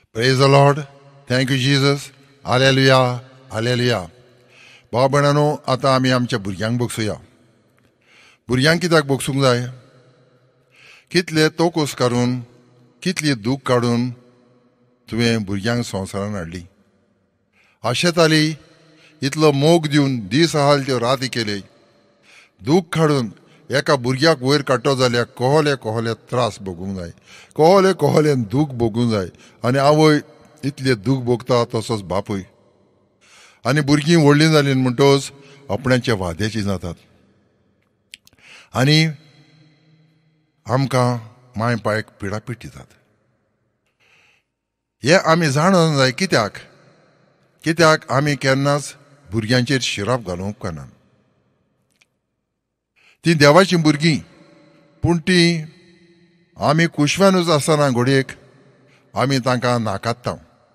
Praise the Lord. Thank you, Jesus. Hallelujah. Hallelujah. भाव भयणानो, आतां आमी आमच्या भुरग्यांक बगसुया. भुरग्यांक कित्याक बगसूंक जाय? कितले तोकूस काडून, कितली दूख काडून तुवें भुरग्यांक संवसारान हाडली. आशेताली इतलो मोग दिवन दीस आहाल त्यो राती केले. दूख काडून एका भुरग्याक वयर काडटो जाल्यार कोहले त्रास भोगूंक जाय, कोहले दूख भोगूंक जाय. आनी आवय इतले दूख भोगता, तसोच बापूय. आनी भुरगीं व्हडलीं जालीं म्हणटोच आपणाच्या वाद्याची जातात. आनी आमकां माय पायक पिडापीड दितात. हें आमी जाणूंक जाय. कित्याक आमी केन्नाच भुरग्यांचेर शिराप घालूंक उपकारना. ती देवाची भुरगीं, पूण ती आमी कुशव्यानूच आसतना घोडयेक आमी तांकां नाकात्ता.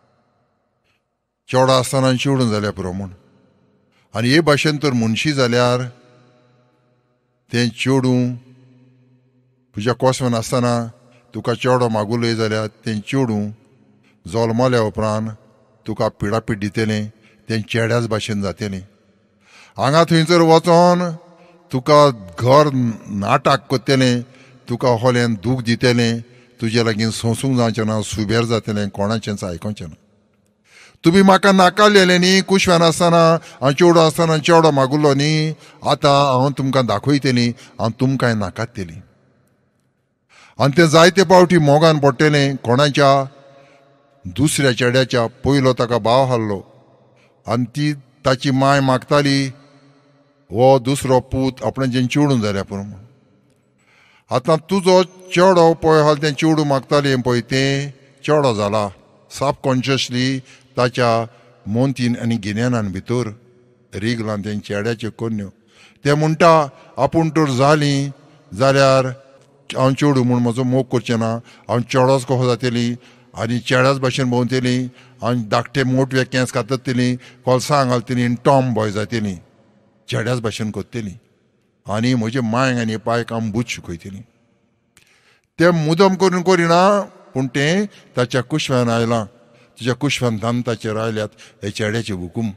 चेडो आसतना चिवडूं जाल्यार पुरो म्हूण. आनी हे भाशेन तर मुनशी जाल्यार तें चेडूं तुज्या कोसवान आसतना तुका चेडो मागुलोय जाल्यार तें चेडूं जल्मल्या उपरांत तुका पिडापीड दितलें. तें चेड्याच भाशेन जातलें. हांगा थंयसर वचोन तुका घर नाटाक कोत्तलें, तुका होल्यान दूख दितलें, तुजे लागीं सोंसूंक जावचें ना, सुबेर जातलें, कोणाचेंच आयकोचें ना. तुमी म्हाका नाकाल्लेलें न्ही कुशव्यान आसतना, हांव चेडो आसतना चेडो मागुल्लो न्ही. आतां हांव तुमकां दाखयतलीं, हांव तुमकांय नाकात्तलीं. आनी तें जायते पावटी मोगान पडटलें. कोणाच्या दुसऱ्या चेड्याच्या पयलो ताका भाव आहलो आनी ती ताची माय मागताली हो दुसरो पूत आपणाचें चिवडूं जाल्यार पुरो म्हूण. आतां तुजो चेडो पळय आहलो तें चिवडूं मागतालें पळय, तें चेडो जाला. सबकॉन्शियसली ताच्या मोनतीन आनी गिन्यानान भितर रिगलां तें चेड्याच्यो कन्यो. तें म्हणटा आपूण तर जालीं जाल्यार हांव चेडूं म्हूण म्हजो मोग करचें ना, हांव चेडोच कहो जातलीं आनी चेड्याच भाशेन भोंवतलीं, हांव धाकटे मोटवे केंस कातरतलीं, कोलसां घालतलीं आनी टॉम बॉय जातलीं, चेड्याच भाशेन कोत्तलीं. आनी म्हजे मांयक आनी पायक हांव बूत शिकयतलीं. तें मुदम करून करिना, पूण तें ताच्या कुशव्यान आयलां. तुज्या कुशव्यान तांताचेर आयल्यात हे चेड्याचे हुकूम.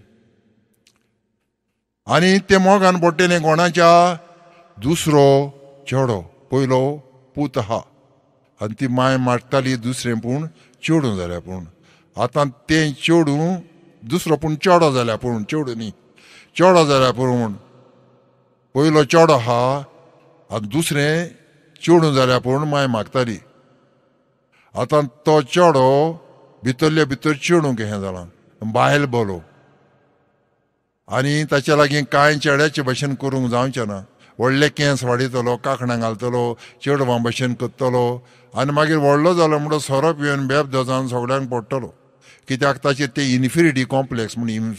आनी तें मोगान पडटलें कोणाच्या दुसरो चेडो, पयलो पूत आहा आनी ती माय मागताली दुसरें पूण चेडूं जाल्यार पूण. आतां तें चेडूं दुसरो पूण चेडो जाल्यार पूण, चेडूं न्ही, चेडो जाल्यार पुरो म्हूण. पयलो चेडो आहा आनी दुसरें चेडूं जाल्यार पूण माय मागताली. आतां तो चेडो भितरले भितर चेडूंक हें जालां, बायल बोलो. आनी ताचे लागीं कांय चेड्याचे भाशेन करूंक जावचें ना. व्हडले केंस वाडयतलो, कांकणां घालतलो, चेडवां भाशेन करतलो आनी मागीर व्हडलो जालो म्हणटो सोरोप येवन बेब दोजावन सगळ्यांक पडटलो. कित्याक ताचेर ते इन्फिरिटी कॉम्प्लेक्स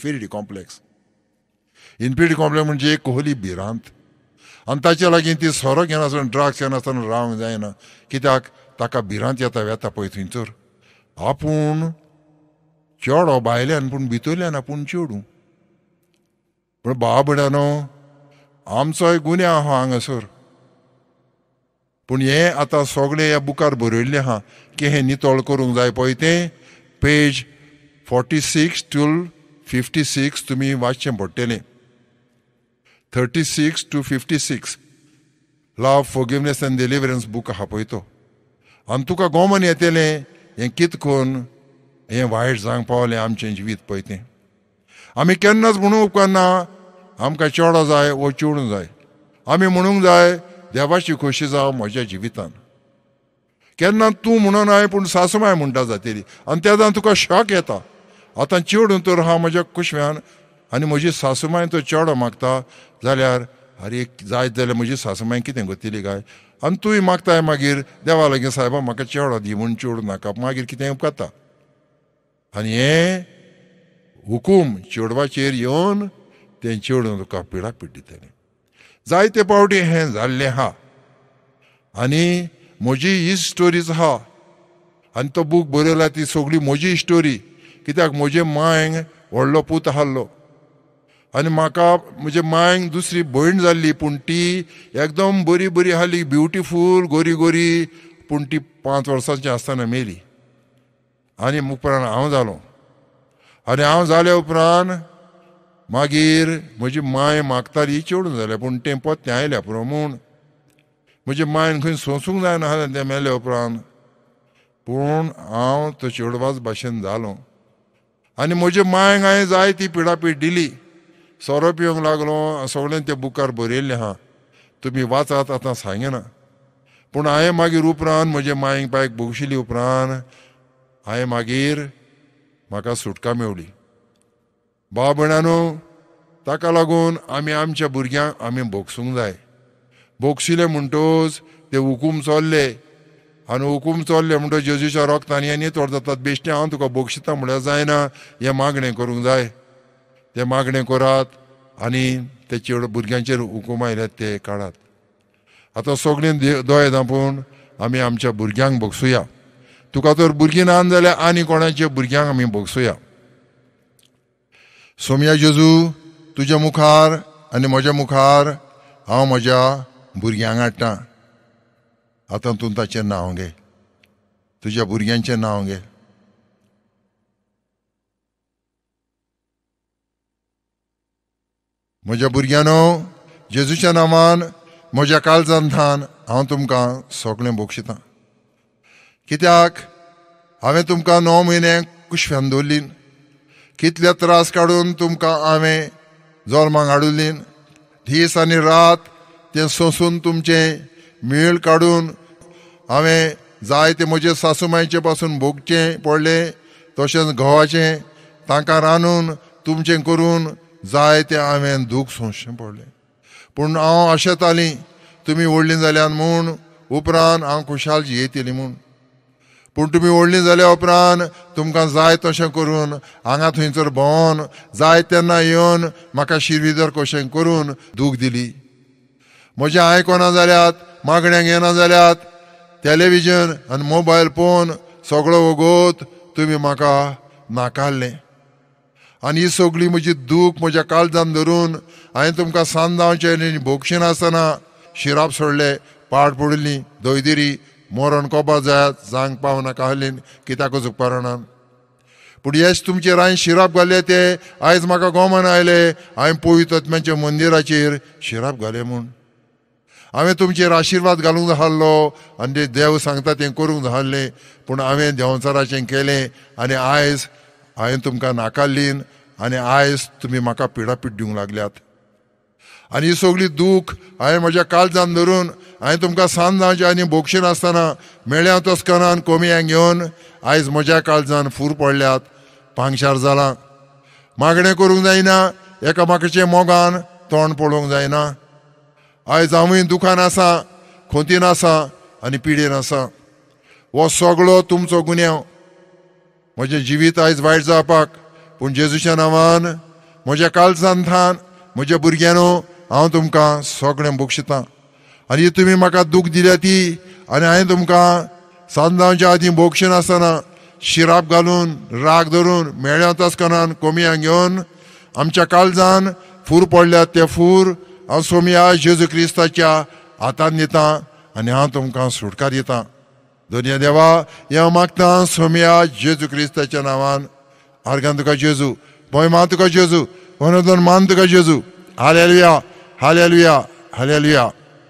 म्हणजे एक कोहली भिरांत. आनी ताचे लागीं ती सोरो घेवन आसतना ड्रग्स घेवन आसतना रावंक जायना. कित्याक ताका भिरांत येता पळय थंयसर. आपूण चेडो भायल्यान पूण भितरल्यान आपूण चेडूं. पूण भाव भयणानो, आमचोय गुन्यांव आहा हांगासर. पूण हें आतां सगळें ह्या बुकार बरयल्लें आहा की हें नितळ करूंक जाय पळय तें पेज 46 to 56 तुमी वाचचें पडटलें. 36 to 56 love, forgiveness and deliverance book आहा पळय तो. आनी तुका गोमन येतलें हें कित करून हें वायट जावंक पावलें आमचें जिवीत पळय तें. आमी केन्नाच म्हणूंक उपकारना आमकां चेडो जाय वो चेडूं जाय. आमी म्हणूंक जाय देवाची खोशी जावं म्हज्या जिवितान. केन्ना तूं म्हणनाय पूण सासूमाय म्हणटा जातली. आनी तेदां तुका शॉक येता. आतां चेडूं तर हांव म्हज्या कुशव्यान आनी म्हजी सासूमाय तो चेडो मागता जाल्यार आरे जायत जाल्यार म्हजी सासूमाय कितें करतली काय. आनी तुवें मागताय मागीर देवा लागीं सायबा म्हाका चेडो दी म्हूण चेडूं नाका, मागीर कितें उपकारता. आनी हें हुकूम चेडवाचेर येवन तें चेडूं तुका पिडापीड दितलें. जायते पावटी हें जाल्लें आहा. आनी म्हजी ही स्टोरीज आहा आनी तो बूक बरयला ती सगळी म्हजी स्टोरी. कित्याक म्हजे मांयक व्हडलो पूत आहलो आनी म्हाका म्हजे मांयक दुसरी भयण जाल्ली, पूण ती एकदम बरी आहली, ब्युटिफूल, गोरी, पूण ती 5 वर्सांची आसतना मेली. आनी उपरांत हांव जालो. आनी हांव जाले उपरांत मागीर म्हजी माय मागताली चेडूं जालें, पूण तें पोत्तें आयल्या पुरो म्हूण. म्हजे मायन खंय सोंसूंक जायना जालें तें मेले उपरांत. पूण हांव तो चेडवाच भाशेन जालो. आनी म्हजे मायक हांवें जाय ती पिडापीड दिली. सोरो पिवंक लागलो, सगळें तें बुकार बरयल्लें आहा, तुमी वाचात आतां सांगना. पूण हांवें मागीर उपरांत म्हजे मायक बायक भोगशिल्ली उपरांत हांवें मागीर म्हाका सुटका मेवली. भाव भयणानो, ताका लागून आमी आमच्या भुरग्यांक आमी भोगसूंक जाय. भोगशिले म्हणटोच ते हुकूम चोरले, आनी हुकूम चोरले म्हणटोच जेजूच्या रोगतान आनी तोड जातात. बेश्टें हांव तुका भोगशिता म्हळ्यार जायना, हें मागणें करूंक जाय. तें मागणें करात आनी ते चेडो भुरग्यांचेर हुकूम आयल्यात ते काडात. आतां सगळीं दोळे धांपून आमी आमच्या भुरग्यांक भोगसुया. तुका तर भुरगीं ना जाल्यार आनी कोणाच्या भुरग्यांक आमी भोगसुया. सोम्या जेजू, तुज्या मुखार आनी म्हज्या मुखार हांव म्हज्या भुरग्यांक हाडटां. आतां तूं ताचें नांव घे, तुज्या भुरग्यांचें नांव घे. म्हज्या भुरग्यानो, जेजूच्या नांवान म्हज्या काळजांतल्यान हांव तुमकां सगळें भोगशितां. कित्याक हांवें तुमकां 9 म्हयने कुशव्यान दवरलीं. कितले त्रास काडून तुमकां हांवें जल्माक हाडुलीं. दीस आनी रात तें सोंसून तुमचें मेळ काडून हांवें जायते म्हजे सासूमायचे पासून भोगचें पडलें. तशेंच घोवाचें तांकां रांदून तुमचें करून जायतें हांवें दूख सोंसचें पडलें. पूण हांव आशेतालीं तुमी व्हडलीं जाल्यान म्हूण, उपरांत हांव खुशाल जियेतलीं म्हूण. पूण तुमी व्हडलीं जाल्या उपरांत तुमकां जाय तशें करून हांगा थंयसर भोंवन जाय तेन्ना येवन म्हाका शिरविदर कशें करून दूख दिली. म्हजें आयकोना जाल्यात, मागण्यांक येना जाल्यात, टॅलिव्हिजन आनी मोबायल पळोवन सगळो वगोत तुमी म्हाका नाकारलें. आनी ही सगळी म्हजी दूख म्हज्या काळजान धरून हांवें तुमकां सांजावचें भोगशी नासतना शिराप सोडले, पाड पडलीं, दोयदिरी, मोरण कोबा जायत जांक पावनाका आहलीं कित्याकूच उपकारणान. पूण हेच तुमचेर हांवें शिराप घाले ते आयज म्हाका गोमान आयले हांवें पवित्र आत्म्याच्या मंदिराचेर शिराप घाले म्हूण. हांवें तुमचेर आशिर्वाद घालूंक जाहल्लो आनी ते देव सांगता तें करूंक जाहल्लें. पूण हांवें देंवचाराचें केलें आनी आयज हांवें तुमकां नाकारलीं आनी आयज तुमी म्हाका पिडापीड दिवंक लागल्यात. आनी ही सगळी दूख हांवें म्हज्या काळजान धरून हांवें तुमकां सांजावचें आनी भोगशी नासतना मेळ्या तस्करान कोमयांक घेवन आयज म्हज्या काळजान फूर पडल्यात, पांगशार जालां. मागणें करूंक जायना, एकामेकाचें मोगान तोंड पळोवंक जायना. आयज हांवूय दुखान आसा, खोंतीन आसा आनी पिडेन आसा. हो सगळो तुमचो गुन्यांव. म्हजें जिवीत आयज वायट जावपाक, पूण जेजूच्या नांवान म्हज्या काळजांतल्यान म्हज्या भुरग्यानो हांव तुमकां सगळें भोगशितां. आनी तुमी म्हाका दूख दिल्या ती आनी हांवें तुमकां सांजावच्या आदीं भोगशी नासतना शिराप घालून राग धरून मेळ्या तस्करान कोमयांक घेवन आमच्या काळजान फूर पडल्यात ते फूर हांव सोम्या जेजू क्रिस्ताच्या हातांत दितां आनी हांव तुमकां सुटका दितां. दोनया देवा, हें मागतां सोम्या जेजू क्रिस्ताच्या नांवान. आर्गान तुका जेजू, महिमा तुका जेजू, वनदन मान तुका जेजू. हालेलुया, हालेलुया, हालेलुया.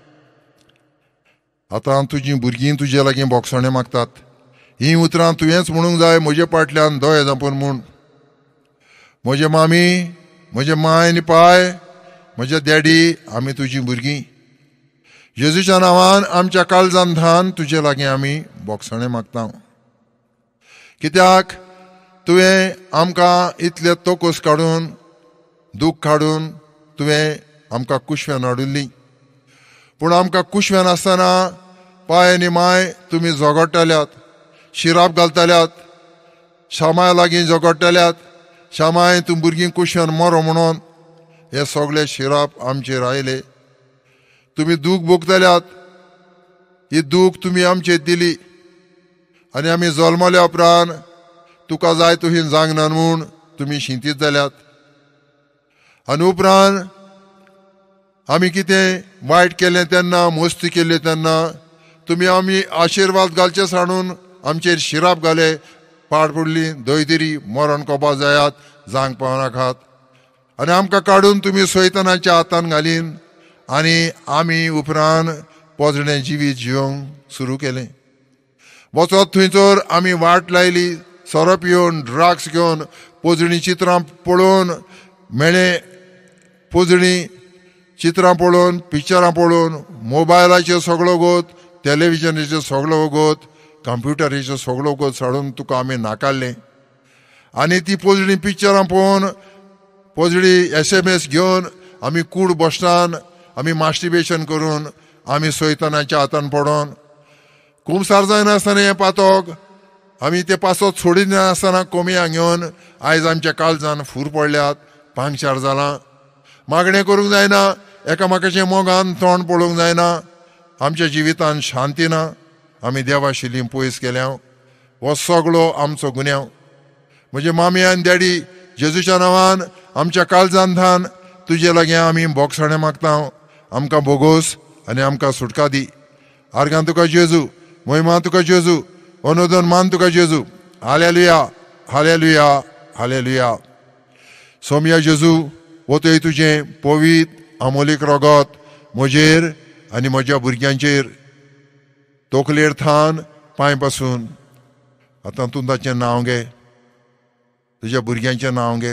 आतां तुजीं भुरगीं तुजे लागीं बोगसणें मागतात. हीं उतरां तुवेंच म्हणूंक जाय म्हजे फाटल्यान दोळे धांपून म्हूण. म्हजे मामी, म्हजे माय आनी पाय, म्हजे डॅडी, आमी तुजीं भुरगीं. जेजूच्या नांवान आमच्या काळजांतल्यान तुजे लागीं आमी बोगसणें मागता. कित्याक तुवें आमकां इतले तोकूस काडून दूख काडून तुवें आमकां कुशव्यान हाडुल्लीं. पूण आमकां कुशव्यान आसतना पाय आनी माय तुमी झगडटाल्यात, शिराप घालताल्यात, शामाय लागीं झगडटाल्यात. शामाय तूं भुरगीं कुशव्यान मरो म्हणून हे सगळे शिराप आमचेर आयले. तुमी दूख भोगताल्यात. ही दूख तुमी आमचेर दिली आनी आमी जल्मल्या उपरांत तुका जाय तशी जागना म्हूण तुमी शिंतीत जाल्यात. आनी उपरांत आमी कितें वायट केलें तेन्ना, मस्ती केल्ली तेन्ना तुमी आमी आशिर्वाद घालचे सांडून आमचेर शिराप घाले पाड पडली दोयतरी मरण कोबा जायात जांग पावनाकात आनी आमकां काडून तुमी सैतानाच्या हातान घालीन आनी आमी उपरांत पोजणें जिवीत जिवंक सुरू केलें. वचत थंयसर आमी वाट लायली सोरो पिवन ड्रग्स घेवन पोजणी चित्रां पळोवन मेळ्ळें पोजणी चित्रां पळोवन पिक्चरां पळोवन मोबायलाचेर सगळो गोत टॅलिव्हिजनाचेर सगळो गोत कंप्युटराचेर सगळो गोत साडून तुका आमी नाकारलें आनी ती पोजणी पिक्चरां पळोवन पोजडी SMS घेवन आमी कूड बसतान आमी मास्टिबेशन करून आमी सैतानाच्या हातान पडोन कुमसार जायनासतना हें पातोक आमी ते पासत सोडिनासतना कोमयां घेवन आयज आमच्या काळजान फूर पडल्यात पांगशार जालां. मागणें करूंक जायना एकामेकाचें मोगान तोंड पळोवंक जायना आमच्या जिवितान शांती ना आमी देवाशिल्लीं पयस केल्या. हो सगळो आमचो गुन्यांव. म्हजे मामी आनी डॅडी जेजूच्या नांवान आमच्या काळजान धान तुजे लागीं आमी बोगसाणें मागता आमकां बोगोस आनी आमकां सुटका दी. आर्गां तुका जेजू महिमा तुका जेजू अनुदन मान तुका जेजू. हालेलुया हालेलुया हालेलुया. सोम्या जेजू वतय तुजें पवित्र अमोलीक रगत म्हजेर आनी म्हज्या भुरग्यांचेर तोकलेर थान पांय पासून आतां तूं ताचें नांव घे तुज्या भुरग्यांचें नांव घे.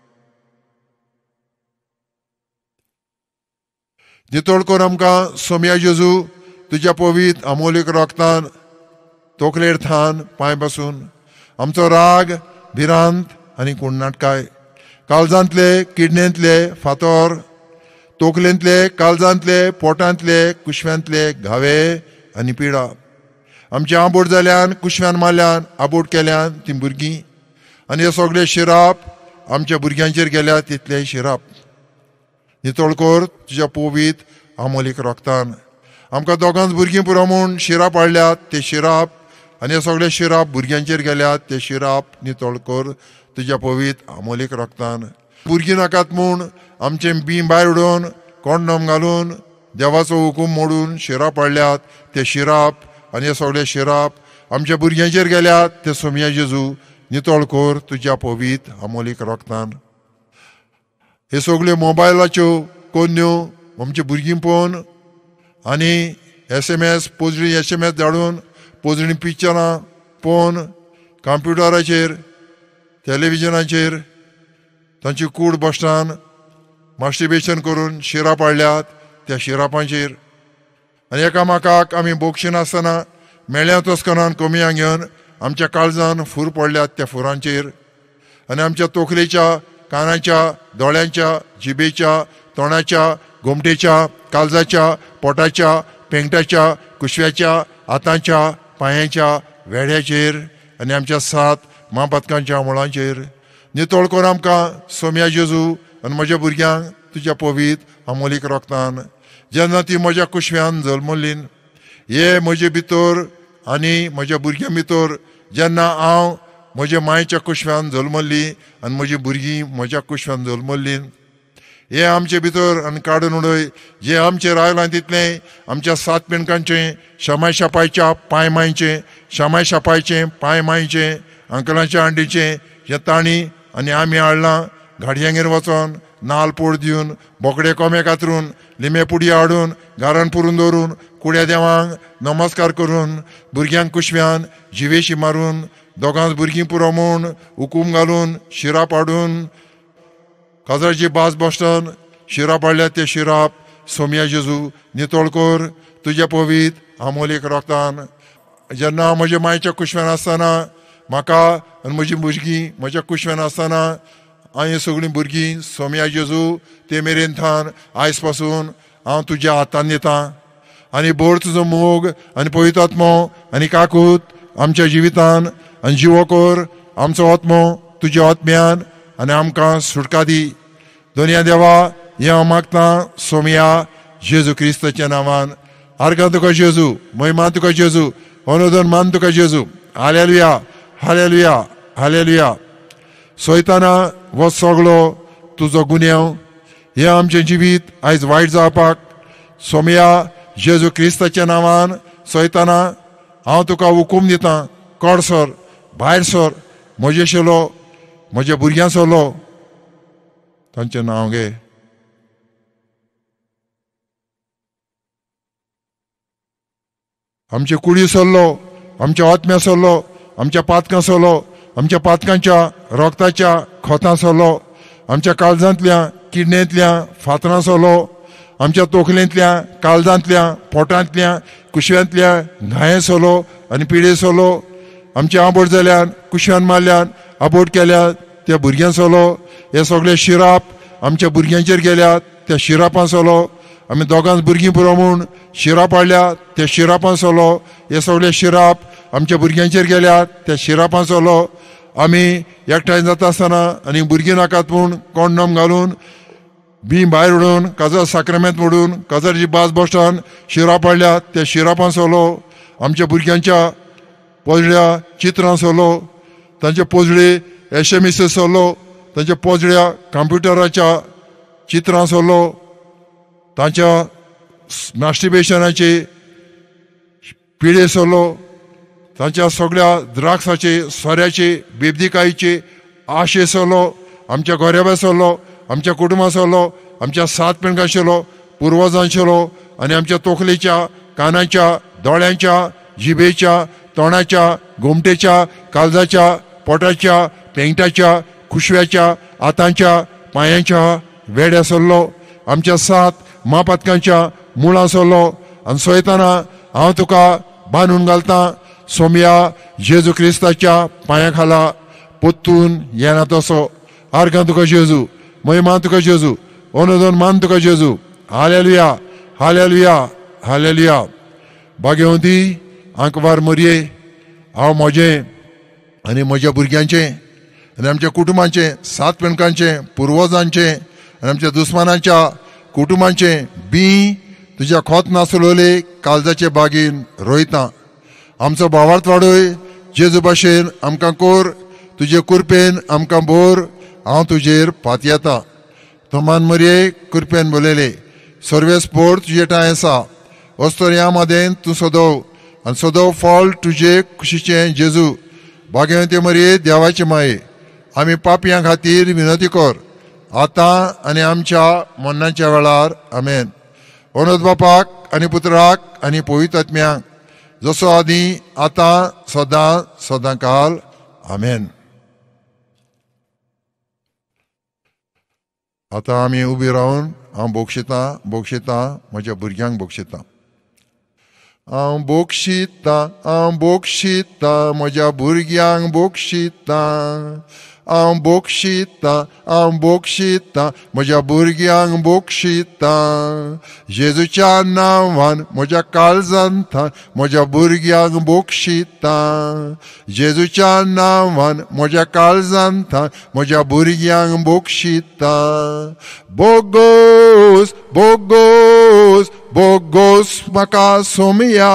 नितळ कर आमकां सोम्या जेजू तुज्या पवित्र अमोलीक रगतान तोकलेर थान पांय पासून आमचो राग भिरांत आनी कुणनाटकाय काळजांतले किडण्यांतले फातर तोकलेंतले काळजांतले पोटांतले कुशव्यांतले घावे आनी पिडा आमचे आबोट जाल्यान कुशव्यान मारल्यान आबोट केल्यान तीं भुरगीं आनी हे सगळे शिराप आमच्या भुरग्यांचेर गेल्यात तितले शिराप. नितळ कर तुज्या पवित्र अमोलीक रगतान आमकां दोगांच भुरगीं पुरो म्हूण शिराप हाडल्यात ते शिराप आनी हे सगळे शिराप भुरग्यांचेर गेल्यात ते शिराप नितळ कर तुज्या पवित्र अमोलीक रगतान. भुरगीं नाकात म्हूण आमचें बी भायर उडोवन कोंडम घालून देवाचो हुकूम मोडून शिराप हाडल्यात ते शिराप आनी हे सगळे शिराप आमच्या भुरग्यांचेर गेल्यात ते सोम्या जेजू नितळ कर तुज्या पवित्र अमोलीक रगतान. हे सगळ्यो मोबायलाच्यो कोन्यो आमची भुरगीं पळोवन आनी SMS पोजडी SMS धाडून पोजणी पिक्चरां पळोवन कंप्युटराचेर टॅलिव्हिजनाचेर तांची कूड बसतान मास्टिबेशन करून शिराप हाडल्यात त्या शिरापांचेर आनी एकामेकाक आमी बोगशिनासतना मेळ्या तस्करान कोमयां घेवन आमच्या काळजान फूर पडल्यात त्या फुरांचेर आनी आमच्या तोखलेच्या कानाच्या दोळ्यांच्या जिबेच्या तोंडाच्या घोमटेच्या काळजाच्या पोटाच्या पेंगटाच्या कुशव्याच्या हातांच्या पांयाच्या वेड्याचेर आनी आमच्या 7 मापातकांच्या मुळांचेर. नितळ कर आमकां सोम्या जेजू आनी म्हज्या भुरग्यांक तुज्या पवित्र अमोलीक रगतान. जेन्ना ती म्हज्या कुशव्यान जल्मल्लीन हे म्हजे भितर आनी म्हज्या भुरग्यां भितर जेन्ना हांव म्हज्या मायेच्या कुशव्यान जल्मल्ली आनी म्हजी भुरगीं म्हज्या कुशव्यान जल्मल्लीन हे आमचे भितर आनी काडून उडय जे आमचेर आयलां तितलें आमच्या 7 पेणकांचें शामाय शापायच्या पांय मायचें शामाय शापायचें पांय मायचें अंकलांच्या आंडीचें हें ताणी आनी आमी हाडलां गाडयांगेर वचोन नाल पोड दिवन बोकडे कोमे कातरून लिमे पुडी हाडून घरान पुरून दवरून कुड्या देवांक नमस्कार करून भुरग्यांक कुशव्यान जिवेशी मारून दोगांच भुरगीं पुरो म्हूण हुकूम घालून शिराप हाडून काजराची बाज बसतन शिराप हाडल्यात ते शिराप सोम्या जेजू नितळ कर तुज्या पवित्र अमोलीक रगतान. जेन्ना हांव म्हज्या मायेच्या कुशव्यान आसतना म्हाका आनी म्हजी भुरगीं म्हज्या कुशव्यान आसतना हांव सगळीं भुरगीं सोम्या जेजू ते मेरेन थान आयज पासून हांव तुज्या हातान दितां आनी बोर तुजो मोग आनी पवित्र आत्मो आनी काकूत आमच्या जिवितान आनी जिवो कर आमचो आत्मो तुज्या आत्म्यान आनी आमकां सुटका दी. दोनया देवा हें हांव मागतां सोम्या जेजू क्रिस्ताच्या नांवान. आर्गां तुका जेजू महिमा तुका जेजू अनुदन मान तुका जेजू. हालेलुया हालेलुया हालेलुया. सैताना हो सगळो तुजो गुन्यांव हें आमचें जिवीत आयज वायट जावपाक सोम्या जेजू क्रिस्ताच्या नांवान सैताना हांव तुका हुकूम दितां कोडसर भायर सर, म्हजे शेलो, म्हज्या भुरग्यां सोलो, तांचें नांव घे. आमचे कुडी सोल्लो, आमच्या आत्म्या सोल्लो, आमच्या पातकां सोलो, आमच्या पातकांच्या रोगताच्या खोतां सोलो, आमच्या काळजांतल्या किडण्यांतल्या फातरां सोलो, आमच्या तोखलेंतल्या काळजांतल्या पोटांतल्या कुशव्यांतल्या घाये सोलो आनी पिडे सोलो, आमच्या आबोट जाल्यान कुशव्यान मारल्यान आबोट केल्यात त्या भुरग्यां सोलो, हे सगळे शिराप आमच्या भुरग्यांचेर गेल्यात त्या शिरापां सोलो, आमी दोगांच भुरगीं पुरो म्हूण शिराप हाडल्या त्या शिरापां सोलो, हे सगळे शिराप आमच्या भुरग्यांचेर गेल्यात त्या शिरापां सोलो. आमी एकठांय जाता आसतना आनी भुरगीं नाकात म्हूण कोंडम घालून बी भायर उडोवन काजर साक्रामेंत मोडून काजरची बाज बसटान शिराप हाडल्या त्या शिरापां सोलो, आमच्या भुरग्यांच्या पोजड्या चित्रां सोलो, तांचे पोजडे SMS सोलो, तांच्या पोजड्या कंप्युटराच्या चित्रां सोलो, तांच्या मॅस्टिबेशनाचे पिडे सोलो, तांच्या सगळ्या द्राक्षाचे सोऱ्याचे बेबदिकायेचे आशे सोलो, आमच्या गोऱ्याबा सोलो, आमच्या कुटुंबा सोलो, आमच्या सात पेणकां शेलो, पुर्वजां शेलो, आनी आमच्या तोखलेच्या कानाच्या दोळ्यांच्या जिबेच्या तोंडाच्या घुमटेच्या काळजाच्या पोटाच्या पेंगटाच्या कुशव्याच्या हातांच्या पांयांच्या वेड्या सोल्लो, आमच्या सात महापातकांच्या मुळां सोल्लो. आनी सोयताना हांव तुका बांदून घालतां सोम्या जेजू क्रिस्ताच्या पांया खाला पोत्तून येना तसो. आर्गां तुका जेजू, महिमा तुका जेजू, ओनोदोन मान तुका जेजू. हालेलुया, हालेलुया, हालेलुया. भाग्यवंती आंकवार मरये, हांव म्हजें आनी म्हज्या भुरग्यांचें आनी आमच्या कुटुंबाचें सात पेणकांचें पुर्वजांचें आनी आमच्या दुस्मानांच्या कुटुंबाचें बी तुज्या खोत नासलोले काळजाचे बागेन रोयतां. आमचो भावार्थ वाडय जेजू भाशेन आमकां कोर, तुजे कुरपेन आमकां बोर, हांव तुजेर फात येता. थोमान मरये कुरपेन बोलेले सर्वे स्पोर तुजे टाय आसा, वस्तोर ह्या मादेन तूं सोदव आनी सोदव फॉल तुजे खुशीचें जेजू. भाग्यवंते मरये देवाचे माये, आमी पापयां खातीर विनंती कर आतां आनी आमच्या मरणाच्या वेळार. आमेन. ओनोद बापाक आनी पुत्राक आनी पवित्र आत्म्याक जसो आदी आतां सदां सदां काल. आमेन. आतां आमी उबी रावन हांव बोगशितां म्हज्या भुरग्यांक बोगशितां. हांव बोगशितां म्हज्या भुरग्यांक बोगशितां. हांव बोगशितां म्हज्या भुरग्यांक बोगशितां. जेजूच्या नांवान म्हज्या काळजांतान म्हज्या भुरग्यांक बोगशितां. जेजूच्या नांवान म्हज्या काळजांतान म्हज्या भुरग्यांक बोगशितां. बोगोस बोगोस बोगोस म्हाका सोमया.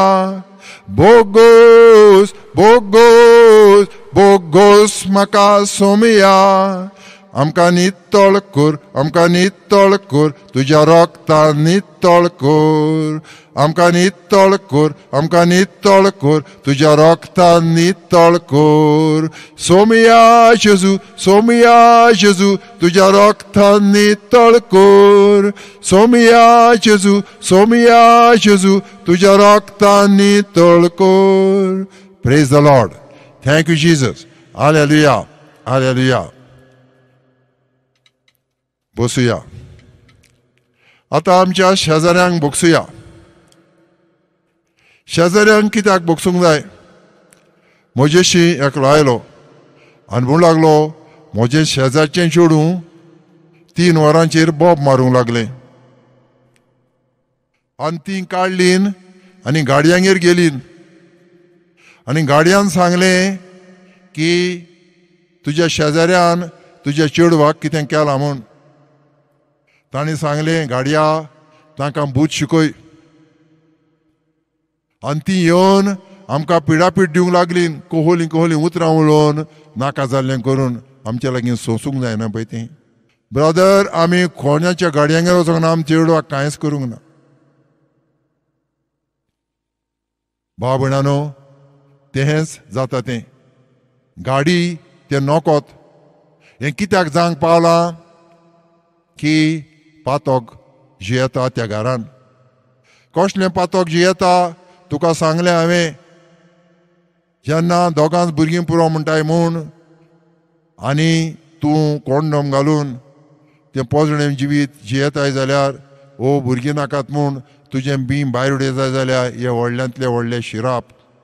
बोगोस बोगोस बोगोस म्हाका सोमया. आमकां नितळ कोर तुज्या रोगतान नितळ कोर. आमकां नितळ कोर तुज्या रोगतान नितळ कोर. सोमया जेजू तुज्या रोगतान नितळ कोर. सोमया जेजू तुज्या रोगतान नितळ कोर. Praise the Lord. Thank you Jesus. हालेलुया, हालेलुया. बसूया. आतां आमच्या शेजाऱ्यांक बोगसुया. शेजाऱ्यांक कित्याक बोगसूंक जाय? म्हजेशी एकलो आयलो आनी म्हणूंक लागलो म्हजें शेजारचें चेडूं 3 वरांचेर बोब मारूंक लागलें. आनी ती काडलीन आनी गाडयांगेर गेलीन आनी गाडयान सांगलें की तुज्या शेजाऱ्यान तुज्या चेडवाक कितें केलां म्हूण. ताणें सांगलें गाडया तांकां भूत शिकय. आनी ती येवन आमकां पिडापीड दिवंक लागली. कोहोली उतरां उलोवन नाका जाल्लें करून आमच्या लागीं सोंसूंक जायना पळय तें. ब्रदर, आमी कोणाच्या गाडयांगेर वचोंक ना, आमच्या चेडवाक कांयच करूंक ना. भाव भयणानो, तेंच जाता तें. गाडी ते नोकोत. हें कित्याक जावंक पावलां की पातोक जियेता त्या घरान. कसलें पातोक जियेता तुका सांगलें हांवें. जेन्ना दोगांच भुरगीं पुरो म्हणटाय म्हूण आनी तूं कोंडोम घालून तें पोजणें जिवीत जियेताय जाल्यार ओ भुरगीं नाकात म्हूण तुजें बी भायर उडयताय जाल्यार हे व्हडल्यांतलें व्हडलें शिराप.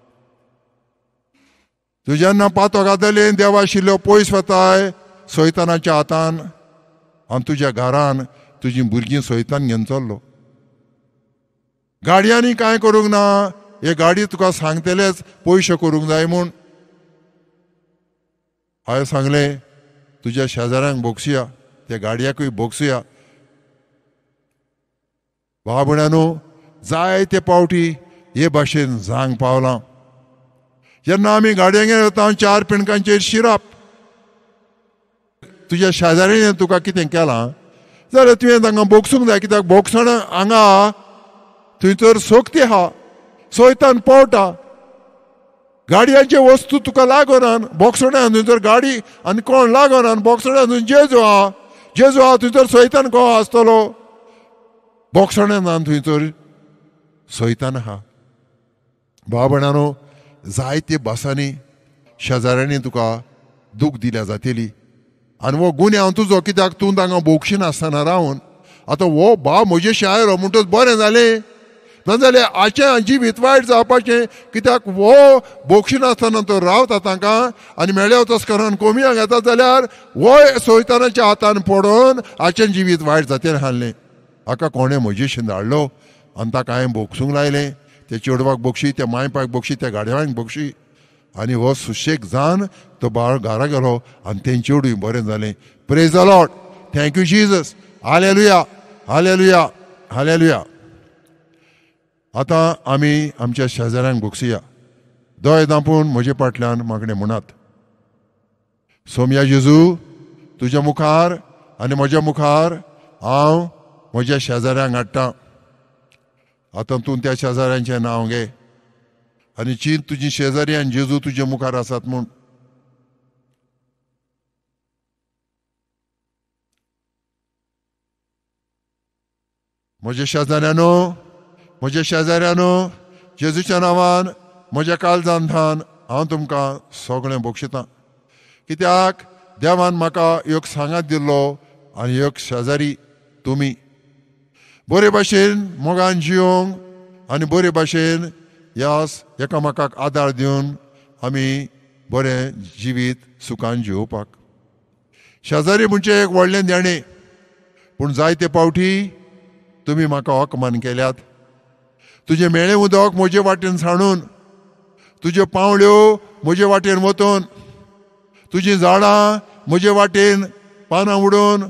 तूं जेन्ना पातो घातलें देवा आशिल्लो पयस वताय सैतानाच्या हातान आनी तुज्या घरान तुजीं भुरगीं सैतान घेवन चल्लो. गाडयांनी कांय करूंक ना. हे गाडी तुका सांगतलेच पयशे करूंक जाय म्हूण. हांवें सांगलें तुज्या शेजाऱ्यांक बोगसुया, त्या गाडयाकूय बोगसुया. भाव भयणांनो, जायते पावटी हे भाशेन जावंक पावलां. जेन्ना आमी गाडयांगेर वता 4 पिणकांचेर शिराप. तुज्या शेजाऱ्यान तुका कितें केलां जाल्यार तुवें तांकां बोगसूंक जाय. कित्याक बोगसण हांगा थंयसर सोक्ती आहा, सैतान पावटा. गाडयांचे वस्तू तुका लागोनान बोगसण्यान थंयसर गाडी आनी कोण लागोनान बोगसण्यान थंय जेजू आहा. जेजू आहा थंयसर सैतान को आसतलो. बोगसण्यान थंयसर सैतान आहा. भाव भयणांनो, जायते भासांनी शेजाऱ्यांनी तुका दूख दिल्या जातली आनी वो गुन्हे हांव तुजो. कित्याक तूं तांकां बोगशिनासतना रावन आतां वो भाव म्हजे शायर म्हणटच बरें जालें. नाजाल्यार हाचें जिवीत वायट जावपाचें. कित्याक वो बोगशिनासतना तो रावता तांकां आनी मेळ्या वचस करून कोमयाक येता जाल्यार वो सैतानाच्या हातान पडोवन हाचें जिवीत वायट जातें हाडलें. हाका कोणें म्हजेशीं धाडलो आनी ताका हांवें बोगसूंक लायलें. त्या चेडवाक बोगशी, त्या मायपाक बोगशी, त्या गाडयांक बोगशी आनी हो सुशेग जावन तो बाळ घरा गेलो आनी तें चेडूय बरें जालें. Praise the Lord. Thank you Jesus. हालेलुया, हालेलुया, हालेलुया. आतां आमी आमच्या शेजाऱ्यांक बोगसुया. दोय दापून म्हजे फाटल्यान मागणें म्हणात. सोमया जेजू, तुज्या मुखार आनी म्हज्या मुखार हांव म्हज्या शेजाऱ्यांक हाडटां. आतां तूं त्या शेजाऱ्यांचें नांव घे आनी चिंत तुजी शेजारी आनी जेजू तुजे मुखार आसात म्हूण. म्हज्या शेजाऱ्यानो, म्हज्या शेजाऱ्यानो, जेजूच्या नांवान म्हज्या काळजांतान हांव तुमकां सगळें बोगशितां. कित्याक देवान म्हाका एक सांगात दिल्लो आनी एक शेजारी तुमी. बरे भाशेन मोगान जियोंक आनी बरे भाशेन ह्या एकामेकाक आदार दिवन आमी बरें जिवीत सुखान जिवोवपाक. शेजारी म्हणजे एक व्हडलें देणें. पूण जायते पावटी तुमी म्हाका होकमान केल्यात. तुजें मेळें उदक म्हजे वाटेन साणून, तुज्यो पावळ्यो म्हजे वाटेन वतून, तुजीं झाडां म्हजे वाटेन पानां उडोवन,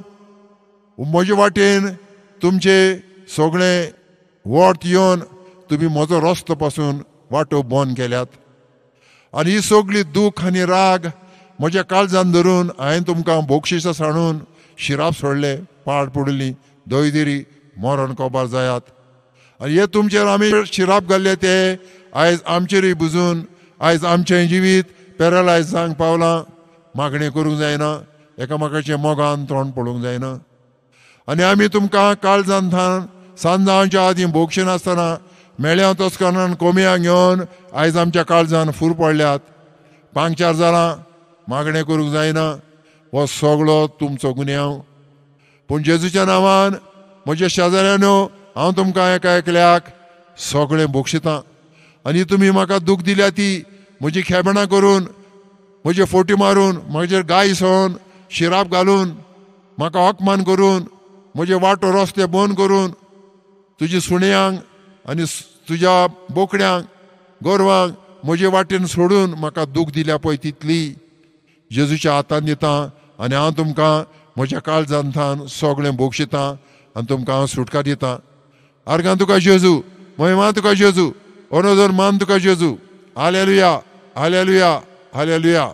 म्हजे वाटेन तुमचे सगळें वर्त येवन तुमी म्हजो रस्तो पासून वाटो बंद केल्यात. आनी ही सगळी दूख आनी राग म्हज्या काळजान धरून हांवें तुमकां बोगशिसां साणून शिराप सोडले, पाड पडली, दोयदिरी मरण कोबार जायात. आनी हे तुमचेर आमी शिराप घाल्ले ते आयज आमचेरूय बुजून आयज आमचें जिवीत पॅरलायज जावंक पावलां. मागणें करूंक जायना, एकामेकाचें मोगान तोंड पडूंक जायना. आनी आमी तुमकां काळजांतान सांजांच्या आदीं बोगशिनासतना मेळ्या तोच कारणान कोमयाक घेवन आयज आमच्या काळजान फूर पडल्यात. 5-4 जालां, मागणें करूंक जायना. हो सगळो तुमचो गुन्यांव. पूण जेजूच्या नांवान म्हज्या शेजाऱ्यानो, हांव तुमकां एका एकल्याक सगळें बोगशितां. आनी तुमी म्हाका दूख दिल्या ती म्हजी खेबणां करून, म्हजे फोटी मारून, म्हजेर गाय सोन शिराप घालून, म्हाका होकमान करून, म्हजे वाटो रस्ते बंद करून, तुज्या सुण्यांक आनी तुज्या बोकड्यांक गोरवांक म्हजे वाटेन सोडून म्हाका दूख दिल्या पळय तितली जेजूच्या हातान दितां. आनी हांव तुमकां म्हज्या काळजांतान सगळें बोगशितां आनी तुमकां हांव सुटका दितां. आर्गां तुका जेजू, महिमा तुका जेजू, ओनोदर मान तुका जेजू. हालेलुया, हालेलुया, हालेलुया.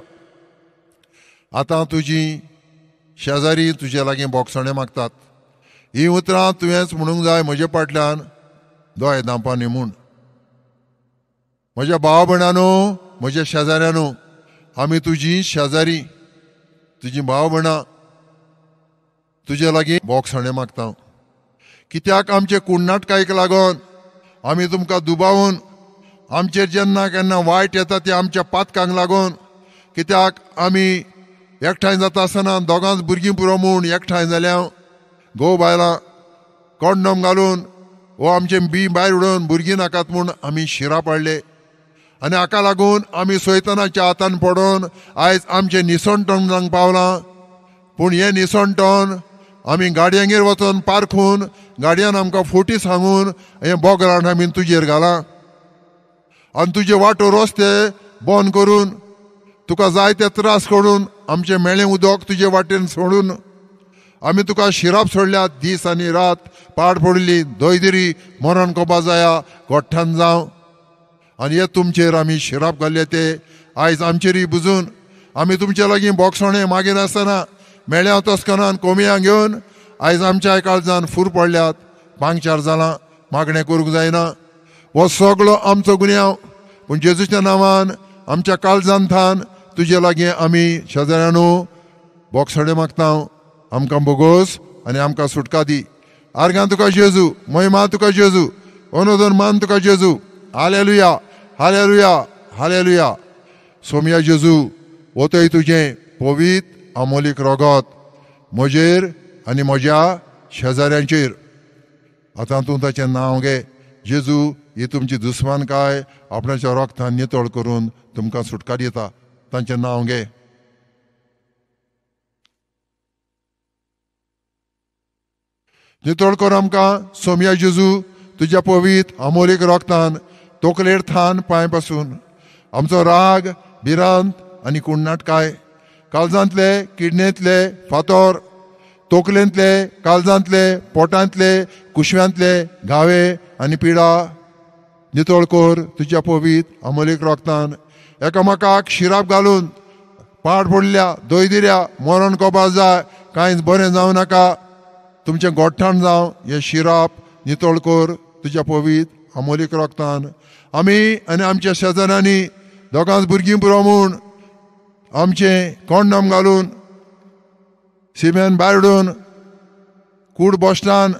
आतां तुजी शेजारी तुजे लागीं बोगसणें मागतात. ही उतरां तुवेंच म्हणूंक जाय म्हजे फाटल्यान दोय दांपांनी म्हूण. म्हज्या भाव भयणांनो, म्हज्या शेजाऱ्यानो, आमी तुजी शेजारी, तुजी भाव भयणां तुजे लागीं बोगसणे मागता. कित्याक आमचे कुडनाटकायक लागोन आमी तुमकां दुबावून आमचेर जेन्ना केन्ना वायट येता ते आमच्या पातकांक लागून, कित्याक आमी एकठांय जाता आसतना दोगांच भुरगीं पुरो म्हूण एकठांय जाल्या, घोव बायलां कोंडम घालून वो आमचे बी भायर उडोवन भुरगीं नाकात म्हूण आमी शिरां पाडले. आनी हाका लागून आमी सैतानाच्या हातान पडोन आयज आमचें निसणटोण जावंक पावलां. पूण हें निसणटोण आमी गाडयांगेर वचोन पारखून गाडयान आमकां फोटी सांगून हें बोगराण आमी तुजेर घालां. आनी तुजे वाटो रस्ते बंद करून तुका जाय ते त्रास करून आमचें मेळें उदक तुजे वाटेन सोडून आमी तुका शिराप सोडल्यात. दीस आनी रात पाड पडली दोयदिरी मरण कोबा जाया गोठ्ठान जावं. आनी हे तुमचेर आमी शिराप घाल्ले ते आयज आमचेरय बुजून आमी तुमचे लागीं बोगसणे मागिनासतना मेळ्या तस्कनान कोमयां घेवन आयज आमच्या काळजान फूर पडल्यात. पांगचार जालां, मागणें करूंक जायना. हो सगळो आमचो गुन्यांव, पूण जेजूच्या नांवान आमच्या काळजान थान तुजे लागीं आमी शेजाऱ्यानो बोगसणे मागता. आमकां बोगोस आनी आमकां सुटका दी. आर्गां तुका जेजू, महिमा तुका जेजू, अनुदन मान तुका जेजू. हालेलुया, हालेलुया, हालेलुया. सोम्या जेजू, ओतय तुजें पवित्र अमोलीक रगत म्हजेर आनी म्हज्या शेजाऱ्यांचेर. आतां तूं ताचें नांव घे. जेजू, ही तुमची दुस्मानकाय आपणाच्या रगतान नितळ करून तुमकां सुटका दिता. तांचें नांव घे. नितळ कर आमकां सोम्या जेजू तुज्या पवित्र अमोलीक रगतान तोकलेर थान पांय पासून आमचो राग, भिरांत आनी कुडनाटकाय, काळजांतले, किडणेंतले फातोर, तोकलेंतले, काळजांतले, पोटांतले, कुशव्यांतले घावे आनी पिडा नितळ कोर तुज्या पवित्र अमोलीक रगतान. एकामेकाक शिराप घालून पाड पडल्या दोयदिऱ्या मरण कोबा जाय कांयच बरें जावं नाका. तुमचें गोठ्ठाण जावं हे शिराप नितळ कोर तुज्या पवित्र अमोलीक रगतान. आमी आनी आमच्या शेजाऱ्यांनी दोगांच भुरगीं पुरो म्हूण आमचें कोंडम घालून सिमेन भायर उडोवन कूड बोस्टान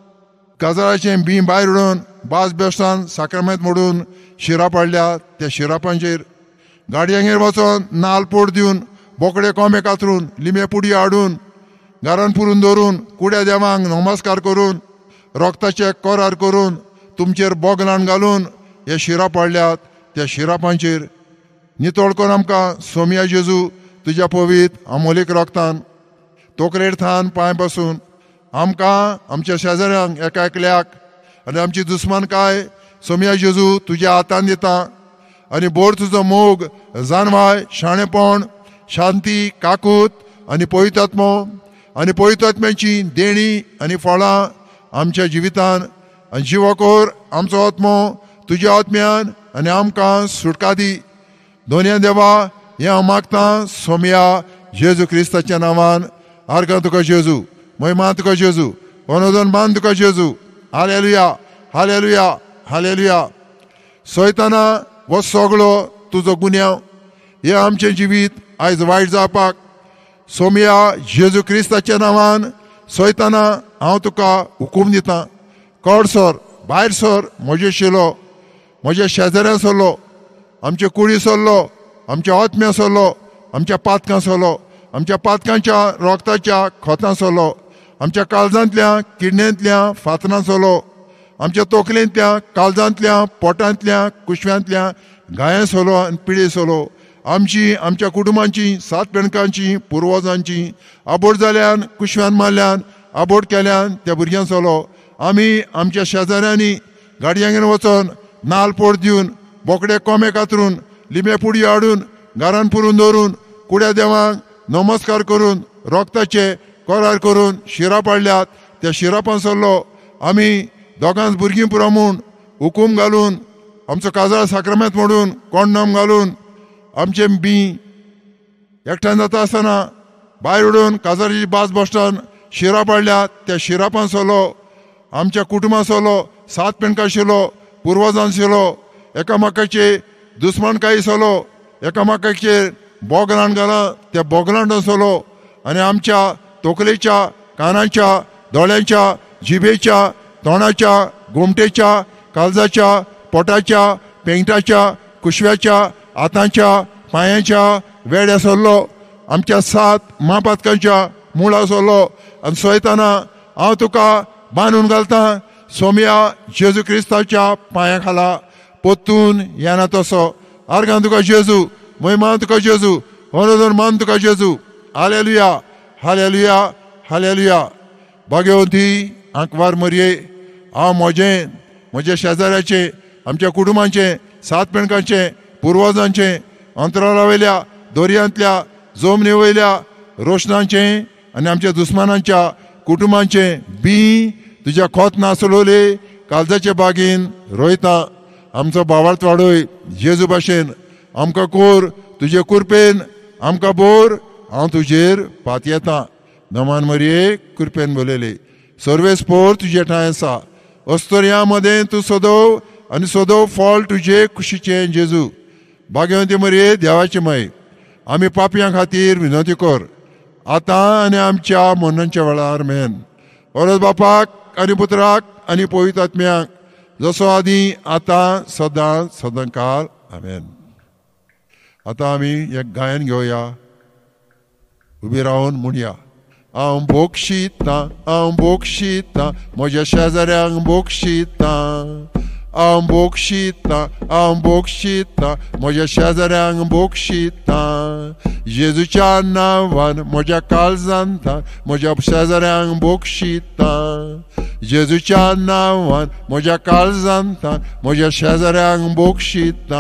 काजळाचें बी भायर उडोवन बाज बेस्तान साक्रमेंत मोडून शिरां पाडल्या. त्या शिरापांचेर गाडयांगेर वचोन नाल पोड दिवन बोकडे कोंबे कातरून लिमे पुडी हाडून घरान पुरून दवरून कुड्या देवांक नमस्कार करून रगताचे कोरार करून तुमचेर बोगलान घालून हे शिरां पाडल्यात. त्या शिरापांचेर नितळ कोर आमकां सोम्या जेजू तुज्या पवित्र अमोलीक रगतान तोकलेर थान पांय पासून आमकां आमच्या शेजाऱ्यांक एका एकल्याक आनी आमची दुस्मानकाय सोम्या जेजू तुज्या हातान दिता. आनी बोर तुजो मोग, जानवाय, शाणेपण, शांती, काकूत आनी पवित्रात्मो आनी पवित्रात्म्याची देणी आनी फळां आमच्या जिवितान आनी जिवकोर आमचो आत्मो तुज्या आत्म्यान आनी आमकां सुटका दी. दोनया देवा हें हांव मागतां सोम्या जेजू क्रिस्ताच्या नांवान. आर्गां तुका जेजू, महिमा तुका जेजू, अनुदन मान तुका जेजू. हालेलुया, हालेलुया, हालेलुया. सैताना हो सगळो तुजो गुन्यांव, हें आमचें जिवीत आयज वायट जावपाक सोम्या जेजू क्रिस्ताच्या नांवान सैताना हांव तुका हुकूम दितां. कड सर, भायर सर, म्हजे शिलो, म्हज्या शेजाऱ्या सरलो, आमचे कुडी सरलो, आमच्या आत्म्या सरलो, आमच्या पातकां सरलो, आमच्या पातकांच्या रगताच्या खोतां सरलो, आमच्या काळजांतल्या किडण्यांतल्या फातरां सरलो, आमच्या तोकलेंतल्या काळजांतल्या पोटांतल्या कुशव्यांतल्या गायां सरलो आनी पिळे सरलो. आमची आमच्या कुटुंबांची सात पेणकांची पुर्वजांची आबोट जाल्यान कुशव्यान मारल्यान आबोट केल्यान त्या भुरग्यांक सरलो. आमी आमच्या शेजाऱ्यांनी गाडयांगेर वचोन नाल पोड दिवन बोकडे कोंबे कातरून लिमे पुडी हाडून घरान पुरून दवरून कुड्या देवांक नमस्कार करून रगताचे कोरार करून शिरां पाडल्यात. त्या शिरापां सरलो आमी दोगांच भुरगीं पुरो म्हूण हुकूम घालून आमचो काजळ साक्रमेंत मोडून कोंडम घालून आमचें बी एकठांय जाता आसतना भायर उडोवन काजळाची बाज बोस्टान शिरां पाडल्यात. त्या शिरापां सरलो आमच्या कुटुंबां सरलो, सात पेणकां शिरलो, पुर्वजां शिरलो, एकामेकाचे दुस्मानकाय सरलो, एकामेकाचेर बोगलांड घाला त्या बोगलांड वसलो आनी आमच्या तोकलेच्या कानाच्या दोळ्यांच्या जिबेच्या तोंडाच्या गोमटेच्या काळजाच्या पोटाच्या पेंगटाच्या कुशव्याच्या हातांच्या पांयाच्या वेड्या सरलो आमच्या 7 महापातकांच्या मुळा सरलो आनी सोयताना हांव तुका बांदून घालता सोम्या जेजू क्रिस्ताच्या पांया खाला पोत्तून येना तसो आर्गां तुका जेजू महिमान तुका जेजू होनोदर मान तुका जेजू हालेलुया हालेलुया हालेलुया भाग्यवंती आंकवार मरये हांव म्हज्या शेजाऱ्याचे आमच्या कुटुंबांचे 7 पेणकांचे पुर्वजांचे अंतराळा वयल्या दर्यांतल्या जमनी वयल्या रोशनांचे आनी आमच्या दुस्मानांच्या कुटुंबांचे बी तुज्या खोत नासलोले काळजाचे बागेन रोयता आमचो भावार्थ वाडोय जेजू भाशेन आमकां कोर तुजे कुरपेन आमकां बोर हांव तुजेर पात येता नमान मरये कृपेन बोलेले सर्वेस पोर तुजे ठांय आसा अस्तोरिया मदें तूं सोदव आनी सोदव फळ तुजे खुशीचें जेजू भाग्यवंती मरये देवाची माय आमी पापयां खातीर विनवती कर आतां आनी आमच्या मरणाच्या वेळार मेन परत बापाक आनी पुत्राक आनी पवित्र आत्म्याक जसो आदी आतां सदां सदांकाळ आमेन. आतां आमी एक गायन घेवया उबी रावन म्हणया हांव बोगशीता म्हज्या शेजाऱ्यांक बोगशीता हांव बोगशीता म्हज्या शेजाऱ्यांक बोगशीता जेजूच्या नांवान म्हज्या काळजांत म्हज्या शेजाऱ्यांक बोगशीता जेजूच्या नांवान म्हज्या काळजांत म्हज्या शेजाऱ्यांक बोगशीता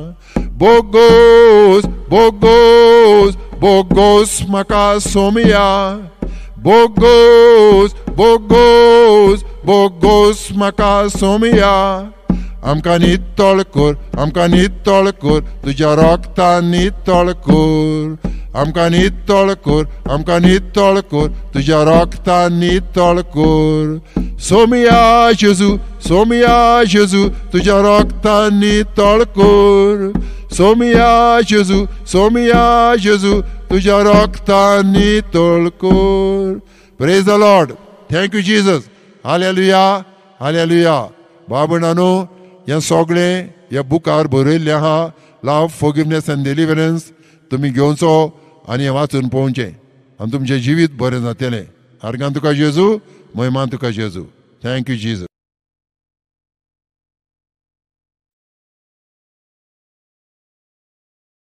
बोगोस बोगोस बोगोस म्हाका सोमया बोगोस बोगोस बोगोस म्हाका सोमया आमकां नितळ कर तुज्या रोगतान नितळ कर आमकां नितळ कर तुज्या रोगतान नितळ कर सोमया जेजू तुज्या रोगतान नितळ कर सोमया जेजू तुज्या रोगतान नितळ कर. Praise the Lord. Thank you Jesus. हालेलुया हालेलुया. बाबणानो हें सगळें ह्या बुकार बरयल्लें आहा लव फॉरगिवनेस एंड डिलिव्हरन्स तुमी घेवचो आनी हें वाचून पळोवचें आनी तुमचें जिवीत बरें जातलें. आर्गां तुका जेजू महिमान तुका जेजू. Thank you Jesus.